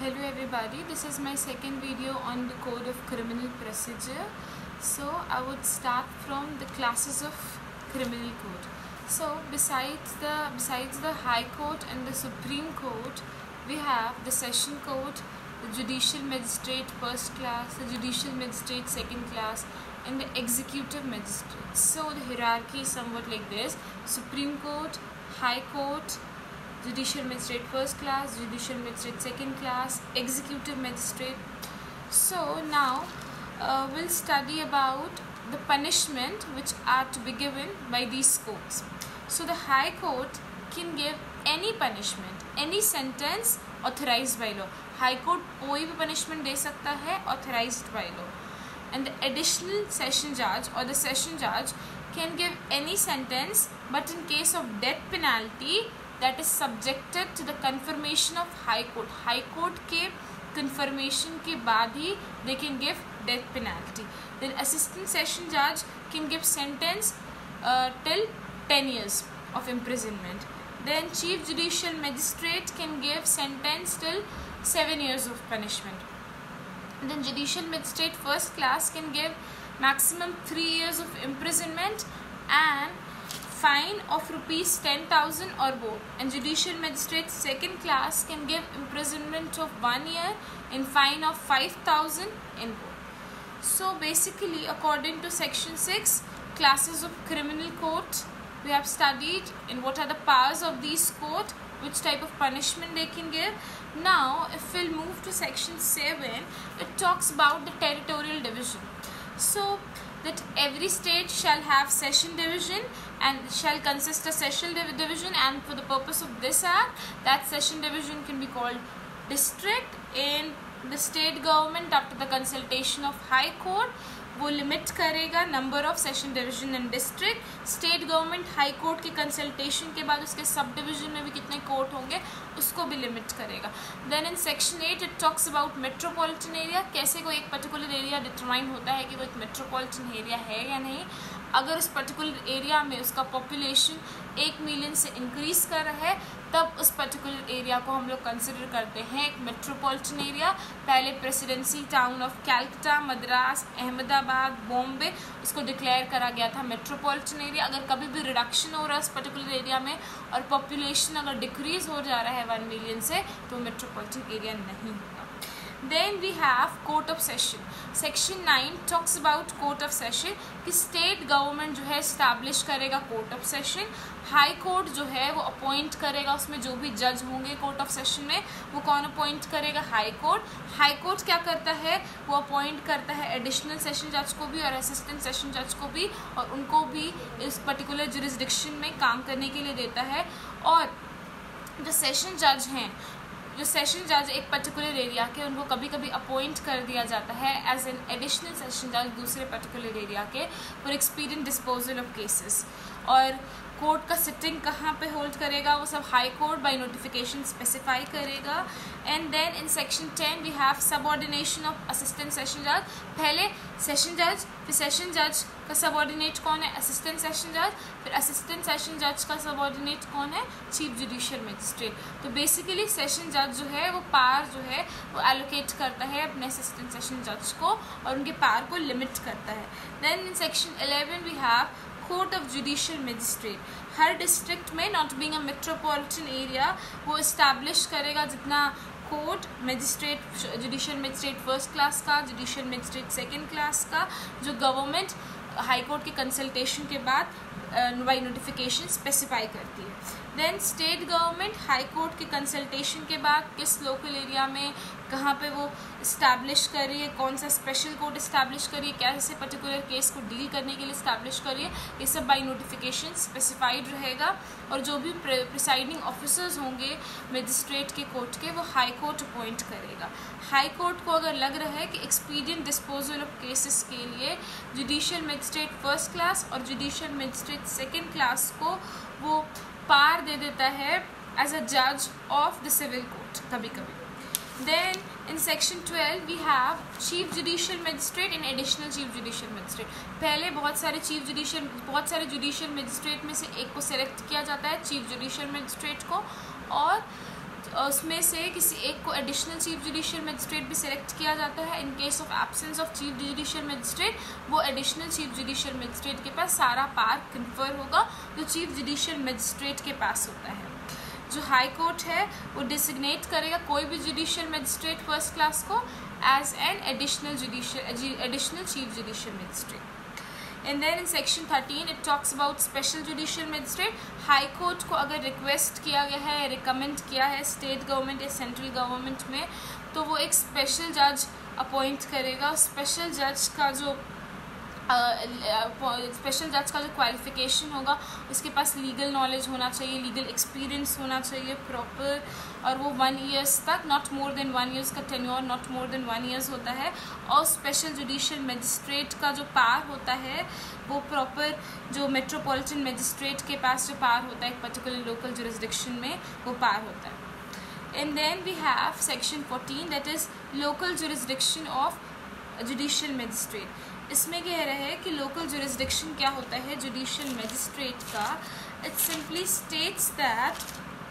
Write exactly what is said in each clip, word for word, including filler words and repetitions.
Hello everybody, this is my second video on the Code of Criminal Procedure. So I would start from the classes of criminal code. So besides the besides the High Court and the Supreme Court, we have the Session Court, the Judicial Magistrate First Class, the Judicial Magistrate Second Class, and the Executive Magistrate. So the hierarchy is somewhat like this: Supreme Court, High Court, Judicial Magistrate First Class, Judicial Magistrate Second Class, Executive Magistrate. So now uh, we'll study about the punishment which are to be given by these courts. So the High Court can give any punishment, any sentence authorized by law. High Court कोई भी punishment दे सकता है authorized by law. And the additional session judge or the session judge can give any sentence, but in case of death penalty, that is subjected to the confirmation of High Court. High Court के confirmation के बाद ही they can give death penalty. Then assistant session judge can give sentence uh, till ten years of imprisonment. Then chief judicial magistrate can give sentence till seven years of punishment. Then judicial magistrate first class can give maximum three years of imprisonment and fine of rupees ten thousand or more. And judicial magistrate second class can give imprisonment of one year and fine of five thousand and more. So basically, according to section six, classes of criminal court, we have studied in what are the powers of these court, which type of punishment they can give. Now if we'll move to section seven, it talks about the territorial division. So that every state shall have session division and shall consist of session div division, and for the purpose of this act, that session division can be called district. In the state government, after the consultation of High Court, वो limit करेगा number of session division and district. State government high court के consultation के बाद उसके sub division में भी कितने court होंगे उसको भी लिमिट करेगा. Then in section eight it talks about metropolitan area. कैसे कोई एक पर्टिकुलर एरिया डिटरमाइन होता है कि वो एक मेट्रोपॉलिटन एरिया है या नहीं. अगर उस पर्टिकुलर एरिया में उसका पॉपुलेशन एक मिलियन से इंक्रीज़ कर रहा है, तब उस पर्टिकुलर एरिया को हम लोग कंसिडर करते हैं एक मेट्रोपॉलिटन एरिया. पहले presidency town of Calcutta, Madras, Ahmedabad, Bombay, उसको डिक्लेयर करा गया था मेट्रोपॉलिटन एरिया. अगर कभी भी रिडक्शन हो रहा है उस पर्टिकुलर एरिया में और पॉपुलेशन अगर डिक्रीज़ हो जा रहा है वन मिलियन से, तो मेट्रोपॉलिटन एरिया नहीं होगा. Then we have court of session. Section nine talks about court of session कि state government जो है establish करेगा court of session. High court जो है वो अपॉइंट करेगा, उसमें जो भी जज होंगे कोर्ट ऑफ सेशन में वो कौन अपॉइंट करेगा? High court. हाई कोर्ट क्या करता है? वो अपॉइंट करता है एडिशनल सेशन जज को भी और असिस्टेंट सेशन जज को भी, और उनको भी इस पर्टिकुलर जुरिस्डिक्शन में काम करने के लिए देता है. और जो सेशन जज हैं, जो सेशन जज एक पर्टिकुलर एरिया के, उनको कभी कभी अपॉइंट कर दिया जाता है एज एन एडिशनल सेशन जज दूसरे पर्टिकुलर एरिया के for expedient disposal of cases. और कोर्ट का सिटिंग कहाँ पे होल्ड करेगा वो सब high court by notification specify करेगा. And then in section ten we have subordination of assistant session जज. पहले सेशन जज, फिर सेशन जज का सबऑर्डिनेट कौन है? असिस्टेंट सेशन जज. फिर असिस्टेंट सेशन जज का सबऑर्डिनेट कौन है? Chief judicial magistrate. तो बेसिकली सेशन जज जो है वो पावर जो है वो एलोकेट करता है अपने असिस्टेंट सेशन जज को और उनके पावर को लिमिट करता है. Then in section eleven we have court of judicial magistrate. हर डिस्ट्रिक्ट में, not being a metropolitan area, वो इस्टेब्लिश करेगा जितना court magistrate, judicial magistrate first class का, जुडिशियल मजिस्ट्रेट सेकंड क्लास का, जो गवर्नमेंट हाई कोर्ट के कंसल्टेशन के बाद बाय नोटिफिकेशन स्पेसिफाई करती है. Then state government high court के कंसल्टेशन के बाद किस लोकल एरिया में कहाँ पे वो इस्टेब्लिश कर रही है, कौन सा स्पेशल कोर्ट इस्टेब्लिश कर रही है, कैसे पर्टिकुलर केस को डील करने के लिए इस्टेब्लिश कर रही है, ये सब बाय नोटिफिकेशन स्पेसिफाइड रहेगा. और जो भी प्रिसाइडिंग ऑफिसर्स होंगे मजिस्ट्रेट के कोर्ट के, वो हाई कोर्ट अपॉइंट करेगा. हाई कोर्ट को अगर लग रहा है कि एक्सपीडिएंट डिस्पोजल ऑफ केसेस के लिए जुडिशियल मजिस्ट्रेट फर्स्ट क्लास और जुडिशियल मजिस्ट्रेट सेकेंड क्लास को वो पार दे देता है एज अ जज ऑफ द सिविल कोर्ट कभी कभी. Then in section twelve we have chief judicial magistrate and additional chief judicial magistrate. पहले बहुत सारे chief judicial बहुत सारे judicial magistrate में से एक को select किया जाता है chief judicial magistrate को, और उसमें से किसी एक को एडिशनल चीफ जुडिशियल मजिस्ट्रेट भी सिलेक्ट किया जाता है। In case of absence of chief judicial magistrate वो एडिशनल चीफ जुडिशियल मजिस्ट्रेट के पास सारा पावर कन्फर होगा जो चीफ जुडिशियल मजिस्ट्रेट के पास होता है। जो हाई कोर्ट है वो डिसिग्नेट करेगा कोई भी जुडिशियल मजिस्ट्रेट फर्स्ट क्लास को as an additional judicial additional chief judicial magistrate. And then in section thirteen it talks about special judicial magistrate. High court को अगर रिक्वेस्ट किया गया है, रिकमेंड किया है स्टेट गवर्नमेंट या सेंट्रल गवर्नमेंट में, तो वो एक स्पेशल जज अपॉइंट करेगा। स्पेशल जज का जो स्पेशल uh, जज का जो क्वालिफिकेशन होगा उसके पास लीगल नॉलेज होना चाहिए, लीगल एक्सपीरियंस होना चाहिए प्रॉपर, और वो वन ईयर्स तक, not more than one years का tenure, not more than one years होता है। और स्पेशल जुडिशियल मजिस्ट्रेट का जो पावर होता है वो प्रॉपर जो मेट्रोपॉलिटन मजिस्ट्रेट के पास जो पावर होता है एक पर्टिकुलर लोकल जुरिस्डिक्शन में वो पावर होता है। And then we have section fourteen that is local jurisdiction of judicial magistrate. इसमें कह रहे हैं कि लोकल जुरिस्डिक्शन क्या होता है जुडिशियल मजिस्ट्रेट का। इट सिंपली स्टेट्स दैट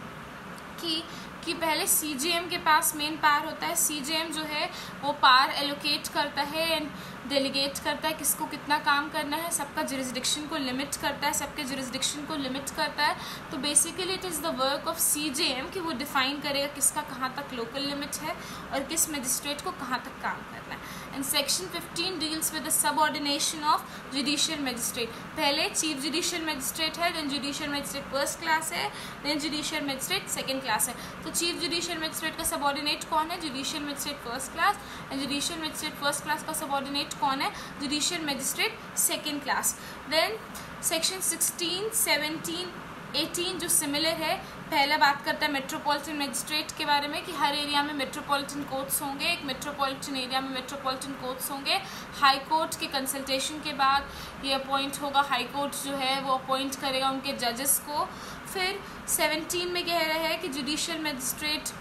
कि कि पहले सीजेएम के पास मेन पावर होता है। सीजेएम जो है वो पावर एलोकेट करता है एंड डेलीगेट करता है किसको कितना काम करना है, सबका जुरिस्डिक्शन को लिमिट करता है, सबके जुरिस्डिक्शन को लिमिट करता है। तो basically it is the work of CJM कि वो डिफाइन करेगा किसका कहाँ तक लोकल लिमिट है और किस मजिस्ट्रेट को कहाँ तक काम करना है। And section fifteen deals with the subordination of judicial magistrate. पहले चीफ जुडिशियल मजिस्ट्रेट है, then judicial magistrate first class है, then judicial magistrate second class है। तो चीफ जुडिशियल मजिस्ट्रेट का सबऑर्डिनेट कौन है? Judicial magistrate first class. And judicial magistrate first class का subordinate कौन है? Judicial magistrate second class. Then section sixteen seventeen eighteen जो सिमिलर है, पहला बात करता है मेट्रोपॉलिटन मजिस्ट्रेट के बारे में कि हर एरिया में मेट्रोपॉलिटन कोर्ट्स होंगे, एक मेट्रोपॉलिटन एरिया में मेट्रोपॉलिटन कोर्ट्स होंगे। हाई कोर्ट के कंसल्टेशन के बाद ये अपॉइंट होगा, हाई कोर्ट जो है वो अपॉइंट करेगा उनके जजेस को। फिर सेवनटीन में कह रहे हैं कि जुडिशियल मजिस्ट्रेट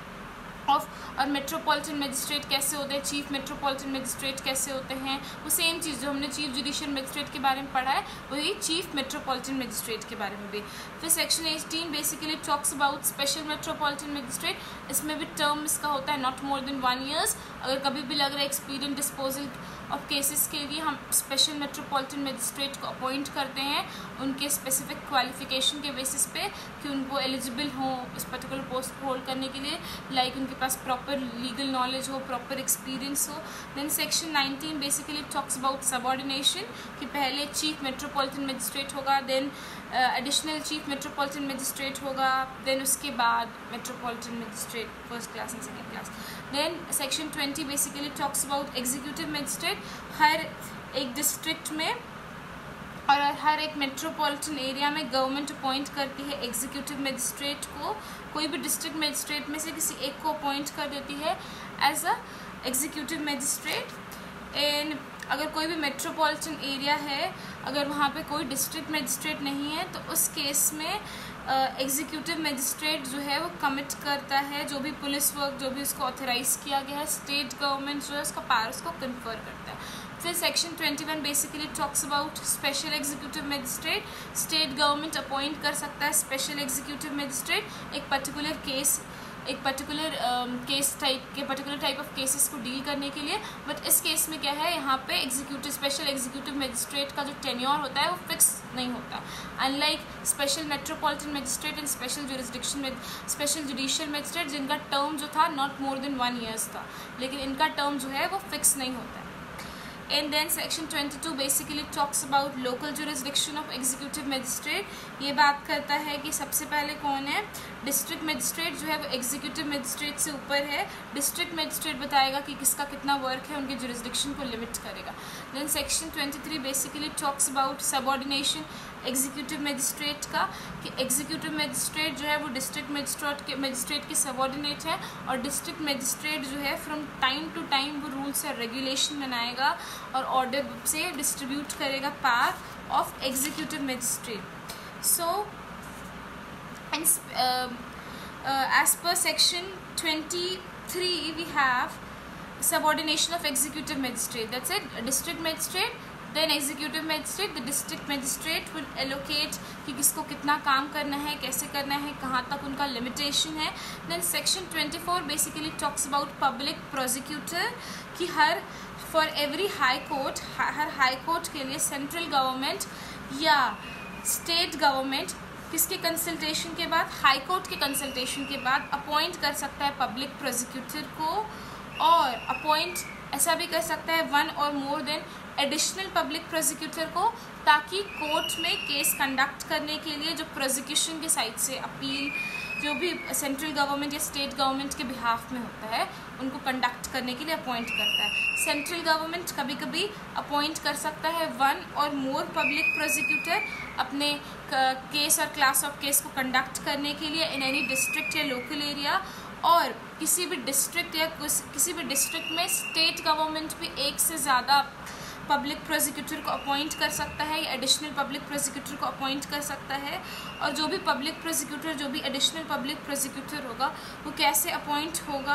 ऑफ और मेट्रोपॉलिटन मजिस्ट्रेट कैसे होते हैं, चीफ मेट्रोपॉलिटन मजिस्ट्रेट कैसे होते हैं, वो सेम चीज़ जो हमने चीफ जुडिशियल मजिस्ट्रेट के बारे में पढ़ा है वही चीफ मेट्रोपॉलिटन मजिस्ट्रेट के बारे में भी। फिर section eighteen basically talks about special metropolitan magistrate. इसमें भी टर्म इसका होता है not more than one years. अगर कभी भी लग रहा है एक्सपीडिएंट डिस्पोजल ऑफ केसेस के लिए हम स्पेशल मेट्रोपॉलिटन मजिस्ट्रेट को अपॉइंट करते हैं उनके स्पेसिफिक क्वालिफिकेशन के बेसिस पे कि उनको एलिजिबल हों इस पर्टिकुलर पोस्ट को होल्ड करने के लिए, लाइक उनके पास प्रॉपर लीगल नॉलेज हो, प्रॉपर एक्सपीरियंस हो। Then section nineteen basically talks about subordination कि पहले चीफ मेट्रोपॉलिटन मजिस्ट्रेट होगा, then additional chief metropolitan magistrate होगा, देन उसके बाद metropolitan magistrate first class and second class. Then section twenty basically talks about executive magistrate. हर एक district में और हर एक मेट्रोपॉलिटन एरिया में गवर्नमेंट अपॉइंट करती है एग्जीक्यूटिव मजिस्ट्रेट को। कोई भी डिस्ट्रिक्ट मजिस्ट्रेट में से किसी एक को अपॉइंट कर देती है as a executive magistrate. And अगर कोई भी मेट्रोपॉलिटन एरिया है, अगर वहाँ पे कोई डिस्ट्रिक्ट मजिस्ट्रेट नहीं है, तो उस केस में एग्जीक्यूटिव uh, मजिस्ट्रेट जो है वो कमिट करता है जो भी पुलिस वर्क जो भी उसको ऑथराइज किया गया है, स्टेट गवर्नमेंट जो है उसका पावर उसको कन्फर करता है। फिर section twenty one basically talks about special executive magistrate. State government appoint कर सकता है स्पेशल एग्जीक्यूटिव मजिस्ट्रेट एक पर्टिकुलर केस एक पर्टिकुलर केस टाइप के पर्टिकुलर टाइप ऑफ केसेस को डील करने के लिए। बट इस केस में क्या है, यहाँ पे एग्जीक्यूटिव स्पेशल एग्जीक्यूटिव मजिस्ट्रेट का जो टेन्योर होता है वो फिक्स नहीं होता, unlike special metropolitan magistrate and special jurisdiction में स्पेशल जुडिशियल मजिस्ट्रेट जिनका टर्म जो था not more than one years था, लेकिन इनका टर्म जो है वो फिक्स नहीं होता है। And then section twenty two basically talks about local jurisdiction of executive magistrate. ये बात करता है कि सबसे पहले कौन है, डिस्ट्रिक्ट मजिस्ट्रेट जो है वो एग्जीक्यूटिव मजिस्ट्रेट से ऊपर है। डिस्ट्रिक्ट मजिस्ट्रेट बताएगा कि किसका कितना वर्क है, उनके जुरिस्डिक्शन को लिमिट करेगा। Then section twenty three basically talks about subordination executive magistrate का, कि एग्जीक्यूटिव मजिस्ट्रेट जो है वो डिस्ट्रिक्ट मजिस्ट्रेट के मजिस्ट्रेट के सबऑर्डिनेट है, और डिस्ट्रिक्ट मजिस्ट्रेट जो है फ्रॉम टाइम टू टाइम वो रूल्स या रेगुलेशन बनाएगा और ऑर्डर से डिस्ट्रीब्यूट करेगा power of executive magistrate. So as per section twenty three we have subordination of executive magistrate, that's it, district magistrate, then executive magistrate, the district magistrate will allocate कि किसको कितना काम करना है, कैसे करना है, कहाँ तक उनका लिमिटेशन है. Then section twenty four basically talks about public prosecutor कि हर फॉर एवरी हाई कोर्ट, हर हाई कोर्ट के लिए सेंट्रल गवर्नमेंट या स्टेट गवर्नमेंट किसके कंसल्टेशन के बाद, हाई कोर्ट के कंसल्टेशन के बाद अपॉइंट कर सकता है पब्लिक प्रोसिक्यूटर को, और अपॉइंट ऐसा भी कर सकता है वन और more than additional public prosecutor को, ताकि कोर्ट में केस कंडक्ट करने के लिए जो प्रोसिक्यूशन के साइड से अपील जो भी सेंट्रल गवर्नमेंट या स्टेट गवर्नमेंट के बिहाफ में होता है उनको कंडक्ट करने के लिए अपॉइंट करता है. सेंट्रल गवर्नमेंट कभी कभी अपॉइंट कर सकता है वन और मोर पब्लिक प्रोसिक्यूटर अपने केस और क्लास ऑफ केस को कंडक्ट करने के लिए इन एनी डिस्ट्रिक्ट या लोकल एरिया, और किसी भी डिस्ट्रिक्ट या किसी भी डिस्ट्रिक्ट में स्टेट गवर्नमेंट भी एक से ज़्यादा पब्लिक प्रोसिक्यूटर को अपॉइंट कर सकता है या एडिशनल पब्लिक प्रोसिक्यूटर को अपॉइंट कर सकता है. और जो भी पब्लिक प्रोसिक्यूटर जो भी एडिशनल पब्लिक प्रोसिक्यूटर होगा वो कैसे अपॉइंट होगा,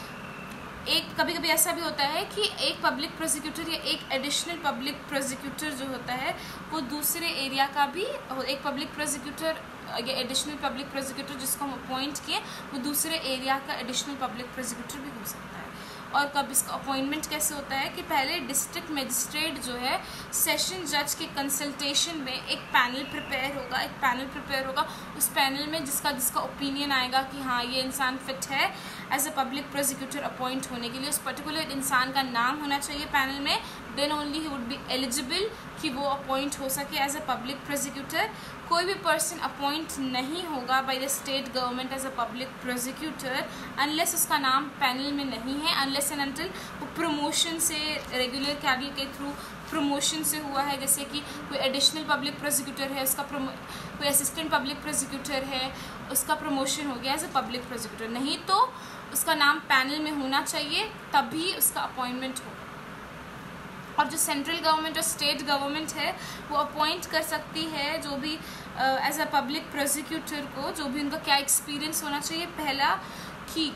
एक कभी कभी ऐसा भी होता है कि एक पब्लिक प्रोसिक्यूटर या एक एडिशनल पब्लिक प्रोसिक्यूटर जो होता है वो दूसरे एरिया का भी, एक पब्लिक प्रोसिक्यूटर या एडिशनल पब्लिक प्रोसिक्यूटर जिसको हम अपॉइंट किए वो दूसरे एरिया का एडिशनल पब्लिक प्रोसिक्यूटर भी हो सकता है. और कब इसका अपॉइंटमेंट कैसे होता है कि पहले डिस्ट्रिक्ट मजिस्ट्रेट जो है सेशन जज के कंसल्टेशन में एक पैनल प्रिपेयर होगा एक पैनल प्रिपेयर होगा उस पैनल में जिसका जिसका ओपिनियन आएगा कि हाँ ये इंसान फिट है as a public prosecutor appoint होने के लिए. उस पर्टिकुलर इंसान का नाम होना चाहिए पैनल में, देन ओनली ही वुड बी एलिजिबल कि वो अपॉइंट हो सके एज अ पब्लिक प्रोसिक्यूटर. कोई भी पर्सन अपॉइंट नहीं होगा by the state government as a public prosecutor unless उसका नाम पैनल में नहीं है, अनलेस एंड अनटिल वो प्रमोशन से रेगुलर कैडर के थ्रू प्रमोशन से हुआ है. जैसे कि कोई एडिशनल पब्लिक प्रोसिक्यूटर है उसका कोई असिस्टेंट पब्लिक प्रोसिक्यूटर है उसका प्रमोशन हो गया एज अ पब्लिक प्रोसिक्यूटर, नहीं तो उसका नाम पैनल में होना चाहिए तभी उसका अपॉइंटमेंट होगा. और जो सेंट्रल गवर्नमेंट और स्टेट गवर्नमेंट है वो अपॉइंट कर सकती है जो भी एज अ पब्लिक प्रोसिक्यूटर को, जो भी उनका क्या एक्सपीरियंस होना चाहिए. पहला कि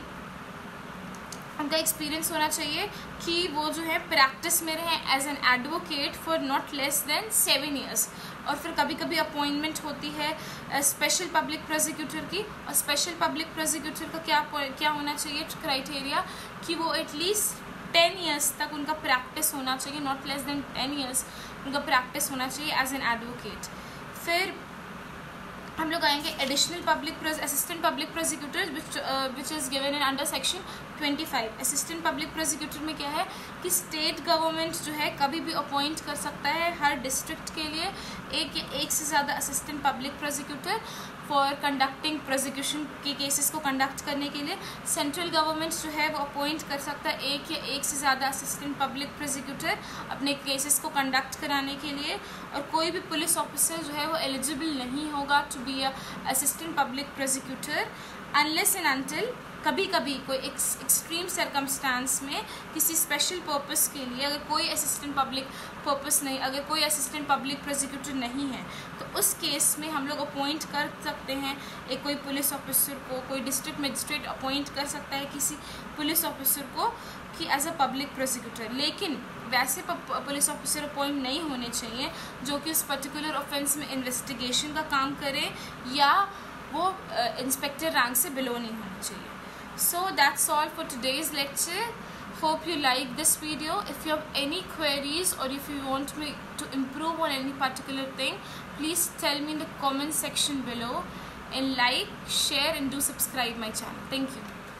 उनका एक्सपीरियंस होना चाहिए कि वो जो है प्रैक्टिस में रहे as an advocate for not less than seven years. और फिर कभी कभी अपॉइंटमेंट होती है स्पेशल पब्लिक प्रोसिक्यूटर की, और स्पेशल पब्लिक प्रोसिक्यूटर का क्या क्या होना चाहिए क्राइटेरिया कि वो एटलीस्ट टेन ईयर्स तक उनका प्रैक्टिस होना चाहिए, not less than ten years उनका प्रैक्टिस होना चाहिए एज एन एडवोकेट. फिर हम लोग आएंगे additional public assistant public prosecutor which is given in under section twenty five. Assistant public prosecutor में क्या है कि स्टेट गवर्नमेंट जो है कभी भी अपॉइंट कर सकता है हर डिस्ट्रिक्ट के लिए एक या एक से ज़्यादा assistant public prosecutor for conducting prosecution के केसेस को कंडक्ट करने के लिए. सेंट्रल गवर्नमेंट जो है वो अपॉइंट कर सकता है एक या एक से ज़्यादा असिस्टेंट पब्लिक प्रोसिक्यूटर अपने केसेस को कंडक्ट कराने के लिए. और कोई भी पुलिस ऑफिसर जो है वो एलिजिबल नहीं होगा to be a assistant public prosecutor unless and until कभी कभी कोई एक्सट्रीम सर्कमस्टांस में किसी स्पेशल पर्पस के लिए अगर कोई असिस्टेंट पब्लिक पर्पस नहीं, अगर कोई असिस्टेंट पब्लिक प्रोसिक्यूटर नहीं है तो उस केस में हम लोग अपॉइंट कर सकते हैं एक कोई पुलिस ऑफिसर को, कोई डिस्ट्रिक्ट मजिस्ट्रेट अपॉइंट कर सकता है किसी पुलिस ऑफिसर को कि एज अ पब्लिक प्रोसिक्यूटर. लेकिन वैसे पुलिस ऑफिसर अपॉइंट नहीं होने चाहिए जो कि उस पर्टिकुलर ऑफेंस में इन्वेस्टिगेशन का काम करें या वो इंस्पेक्टर रैंक से बिलो नहीं होना चाहिए. So that's all for today's lecture. Hope you like this video. If you have any queries or if you want me to improve on any particular thing, please tell me in the comment section below, and like, share and do subscribe my channel. Thank you.